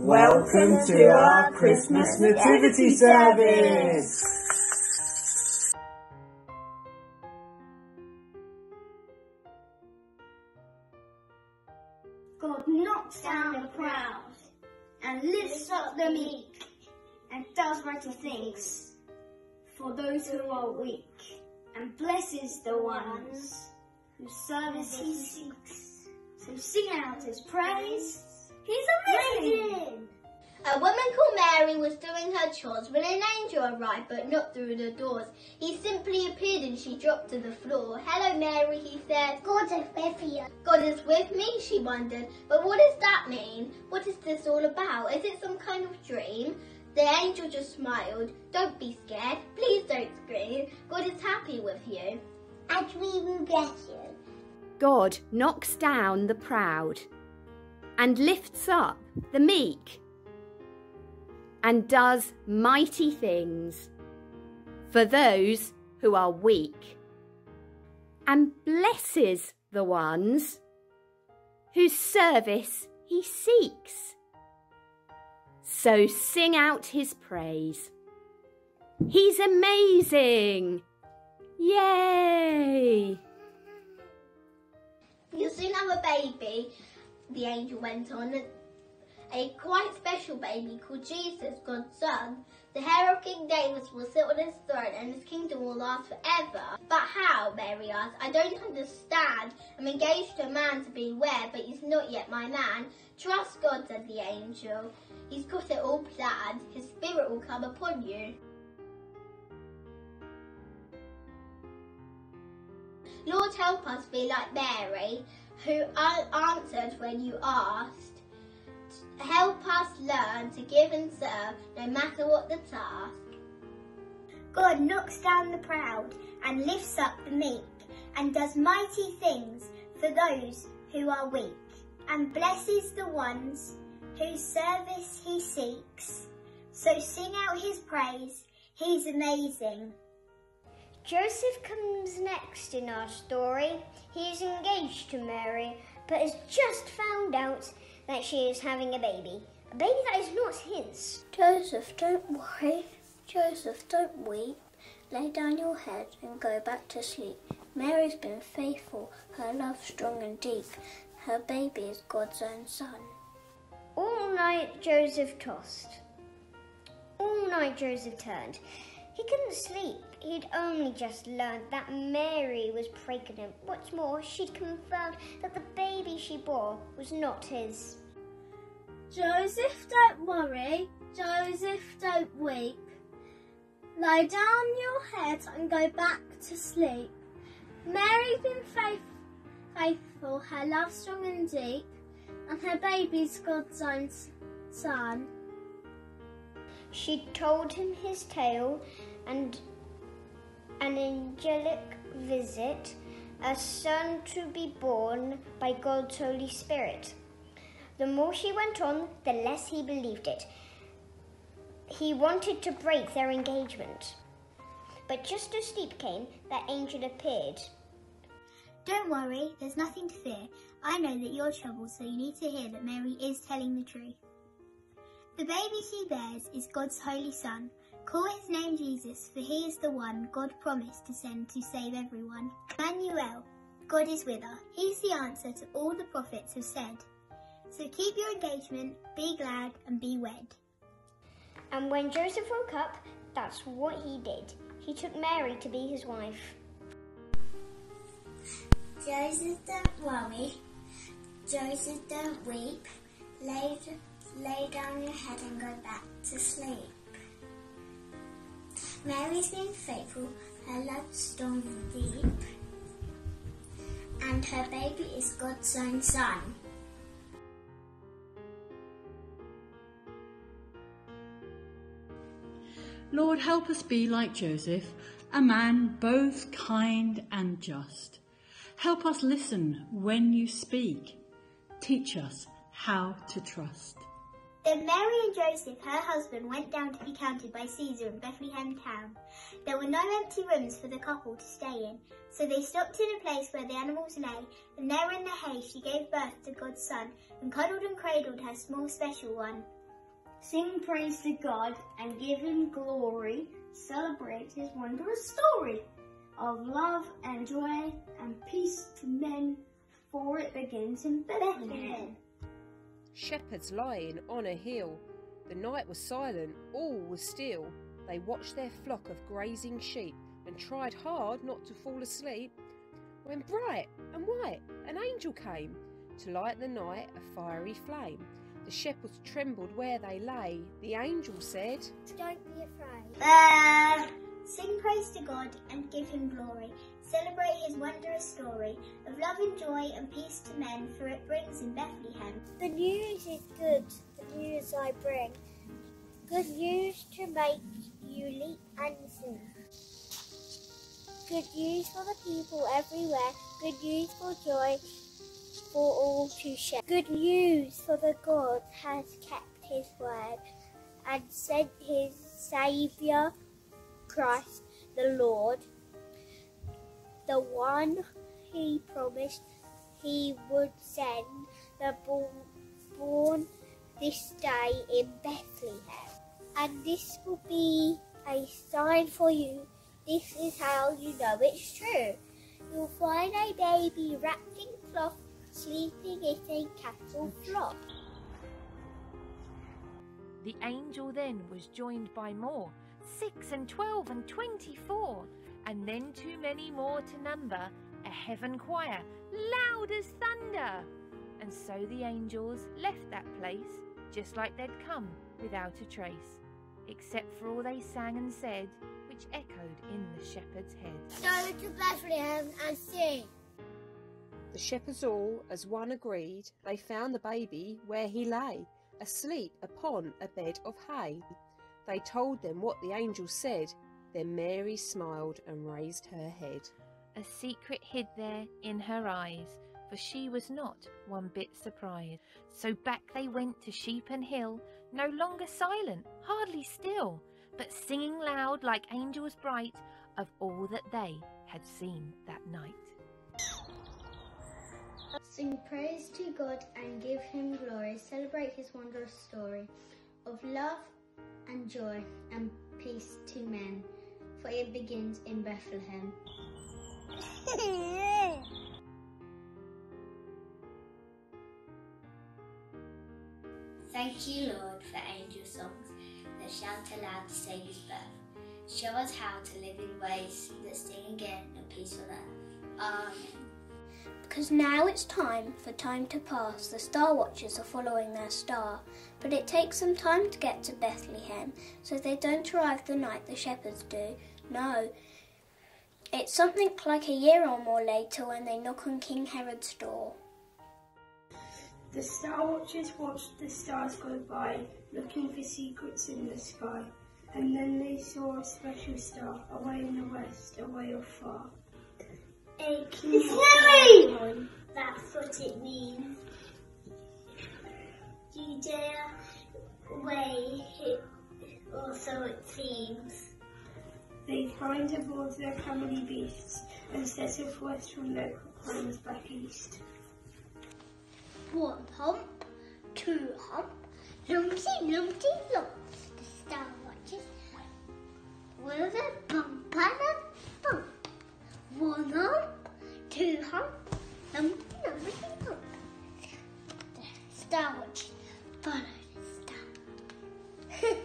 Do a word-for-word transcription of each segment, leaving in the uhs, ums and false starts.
Welcome to our Christmas Nativity service! God knocks down the proud and lifts up the meek and does mighty things for those who are weak and blesses the ones whose service he seeks. So sing out his praise. He's amazing! A woman called Mary was doing her chores when an angel arrived, but not through the doors. He simply appeared and she dropped to the floor. "Hello, Mary," he said. God is with you. "God is with me," she wondered. "But what does that mean? What is this all about? Is it some kind of dream?" The angel just smiled. "Don't be scared. Please don't scream. God is happy with you. And we will get you." God knocks down the proud and lifts up the meek and does mighty things for those who are weak and blesses the ones whose service he seeks. So sing out his praise. He's amazing! Yay! "You'll soon have a baby," the angel went on. "A quite special baby called Jesus, God's son. The heir of King David will sit on his throne and his kingdom will last forever." "But how?" Mary asked. "I don't understand. I'm engaged to a man to be wed, but he's not yet my man." "Trust God," said the angel. "He's got it all planned. His spirit will come upon you." Lord, help us be like Mary, who answered when you asked. Help us learn to give and serve, no matter what the task. God knocks down the proud and lifts up the meek and does mighty things for those who are weak and blesses the ones whose service he seeks. So sing out his praise. He's amazing. Joseph comes next in our story. He is engaged to Mary, but has just found out that she is having a baby. A baby that is not his. "Joseph, don't worry. Joseph, don't weep. Lay down your head and go back to sleep. Mary's been faithful, her love strong and deep. Her baby is God's own son." All night Joseph tossed. All night Joseph turned. He couldn't sleep. He'd only just learned that Mary was pregnant. What's more, she'd confirmed that the baby she bore was not his. "Joseph, don't worry. Joseph, don't weep. Lie down your head and go back to sleep. Mary's been faith, faithful, her love strong and deep, and her baby's God's own son." She told him his tale and an angelic visit, a son to be born by God's Holy Spirit. The more she went on, the less he believed it. He wanted to break their engagement. But just as sleep came, that angel appeared. "Don't worry, there's nothing to fear. I know that you're troubled, so you need to hear that Mary is telling the truth. The baby she bears is God's holy son. Call his name Jesus, for he is the one God promised to send to save everyone. Emmanuel, God is with us. He's the answer to all the prophets have said. So keep your engagement, be glad and be wed." And when Joseph woke up, that's what he did. He took Mary to be his wife. "Joseph, don't worry. Joseph, don't weep. Lay, lay down your head and go back to sleep. Mary's been faithful, her love strong and deep, and her baby is God's own son." Lord, help us be like Joseph, a man both kind and just. Help us listen when you speak. Teach us how to trust. Then Mary and Joseph, her husband, went down to be counted by Caesar in Bethlehem town. There were no empty rooms for the couple to stay in, so they stopped in a place where the animals lay, and there in the hay she gave birth to God's son, and cuddled and cradled her small special one. Sing praise to God and give him glory. Celebrate his wondrous story of love and joy and peace to men, for it begins in Bethlehem. Shepherds lying on a hill. The night was silent, all was still. They watched their flock of grazing sheep and tried hard not to fall asleep. When bright and white an angel came to light the night a fiery flame. The shepherds trembled where they lay. The angel said, Don't be afraid. Uh, sing praise to God and give him glory. Celebrate his wondrous story of love and joy and peace to men, for it brings in Bethlehem. The news is good, the news I bring. Good news to make you leap and sing. Good news for the people everywhere. Good news for joy for all to share. Good news for the God has kept his word and sent his Saviour, Christ the Lord, the one he promised he would send, the born, born this day in Bethlehem. And this will be a sign for you. This is how you know it's true. You'll find a baby wrapped in cloth, sleeping in a cattle flock. The angel then was joined by more, six and twelve and twenty-four, and then too many more to number, a heaven choir, loud as thunder. And so the angels left that place, just like they'd come, without a trace, except for all they sang and said, which echoed in the shepherd's head. Go to Bethlehem and sing. The shepherds all, as one agreed, they found the baby where he lay, asleep upon a bed of hay. They told them what the angel said, then Mary smiled and raised her head. A secret hid there in her eyes, for she was not one bit surprised. So back they went to Shepen Hill, no longer silent, hardly still, but singing loud like angels bright of all that they had seen that night. Sing praise to God and give him glory. Celebrate his wondrous story of love and joy and peace to men, for it begins in Bethlehem. Thank you, Lord, for angel songs that shout aloud to say his birth. Show us how to live in ways that sing again a peaceful earth. Amen. Because now it's time for time to pass. The Star Watchers are following their star, but it takes them time to get to Bethlehem, so they don't arrive the night the shepherds do. No, it's something like a year or more later when they knock on King Herod's door. The Star Watchers watched the stars go by, looking for secrets in the sky, and then they saw a special star away in the west, away off far. A king Snowy! That's what it means. Judea way, or so it seems. They climbed aboard their camely beasts and set off west from their homes back east. One hump, two hump, lumpty, lumpty, lumps. The Star Watchers with a bump and a bump. One hump, two hump, lumpty, lumpty, lump. The Star Watchers followed the star.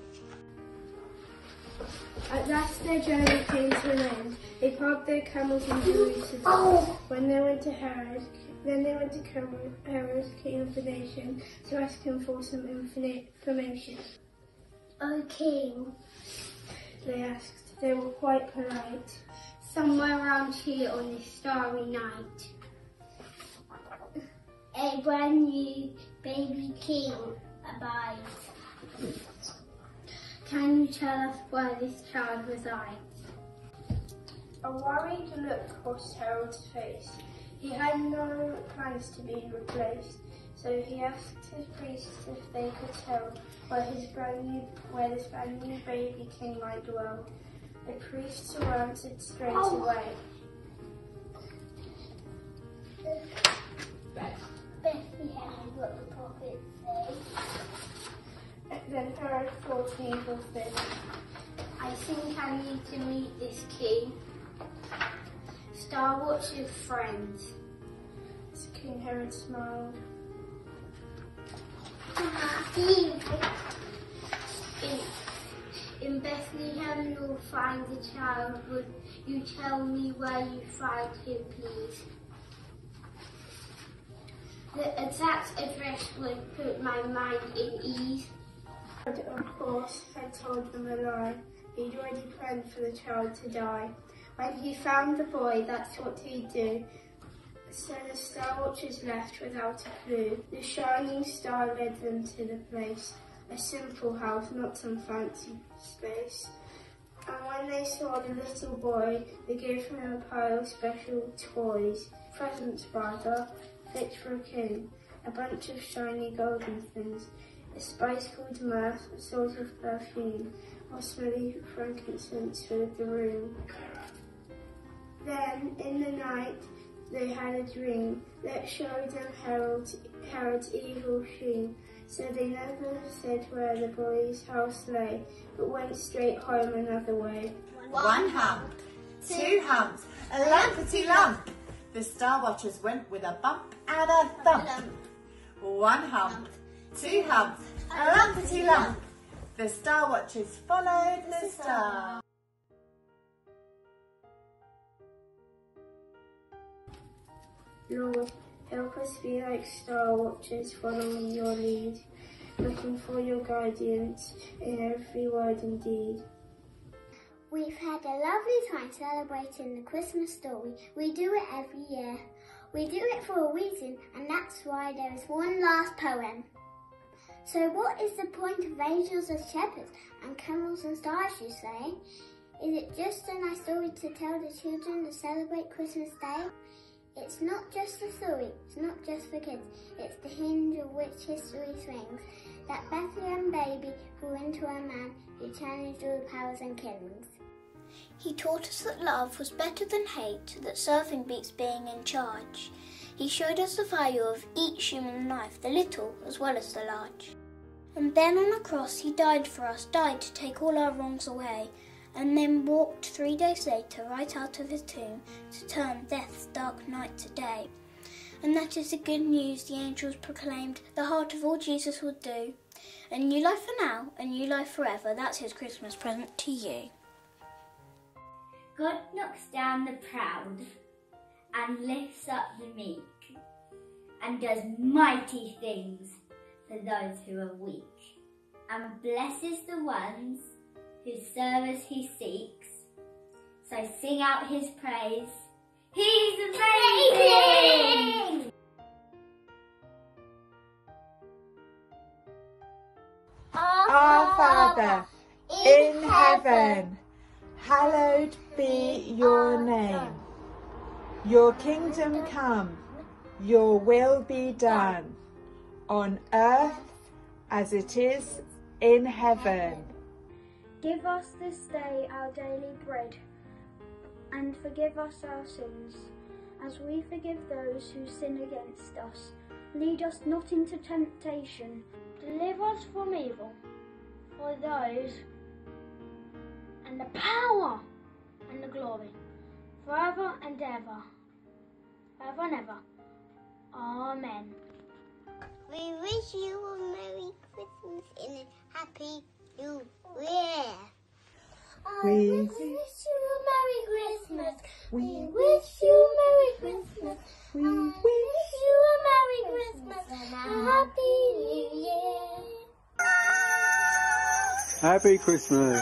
At last their journey came to an end. They parked their camels in Jerusalem. Oh. When they went to Herod, then they went to Herod, king of the nation, to ask him for some information. O king, They asked. They were quite polite. somewhere around here on this starry night, a brand new baby king abides. Can you tell us where this child resides? A worried look crossed Harold's face. He had no plans to be replaced, so he asked his priests if they could tell where his brand new, where this brand new baby king might dwell. The priests were answered straight Oh. away. Bethlehem is what the prophets say. Then Herod thought an evil thing. I think I need to meet this king. Star Watch's friends. As King Herod smiled. In, in Bethlehem you'll find a child. Would you tell me where you find him, please? The exact address would put my mind in ease. And of course, had told them a lie. He'd already planned for the child to die. When he found the boy, that's what he'd do. So the Star Watchers left without a clue. The shining star led them to the place. A simple house, not some fancy space. And when they saw the little boy, they gave him a pile of special toys. Presents, rather, fit for a king. A bunch of shiny golden things. A spice called myrrh, a sort of perfume. Or smelly frankincense filled the room. Then, in the night, they had a dream that showed them Herod's, Herod's evil sheen. So they never said where the boy's house lay, but went straight home another way. One hump, two humps, a lumpity lump. The Star Watchers went with a bump and a thump. One hump, two humps, a lumpity lump. The Star Watchers followed the star. Lord, help us be like Star Watchers following your lead, looking for your guidance in every word and deed. We've had a lovely time celebrating the Christmas story. We do it every year. We do it for a reason, and that's why there is one last poem. So what is the point of angels and shepherds and camels and stars, you say? Is it just a nice story to tell the children to celebrate Christmas Day? It's not just a story, it's not just for kids, it's the hinge of which history swings. That Bethlehem baby grew into a man who challenged all the powers and kings. He taught us that love was better than hate, that serving beats being in charge. He showed us the value of each human life, the little as well as the large. And then on a cross he died for us, died to take all our wrongs away, and then walked three days later right out of his tomb to turn death's dark night to day. And that is the good news the angels proclaimed, the heart of all Jesus would do. A new life for now, a new life forever, that's his Christmas present to you. God knocks down the proud and lifts up the meek and does mighty things for those who are weak and blesses the ones whose service he seeks. So sing out his praise. He's amazing! Our Father, in heaven, hallowed be your name. Your kingdom come, your will be done, on earth as it is in heaven. Give us this day our daily bread, and forgive us our sins, as we forgive those who sin against us. Lead us not into temptation, deliver us from evil. For those, and the power, and the glory, forever and ever, forever and ever. Amen. We wish you a Merry Christmas and a Happy New Year. We wish you a Merry Christmas. We wish you a Merry Christmas. We wish you a Merry Christmas and a Happy New Year. Happy Christmas.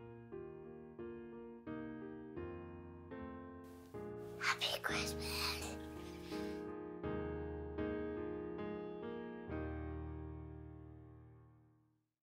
Happy Christmas.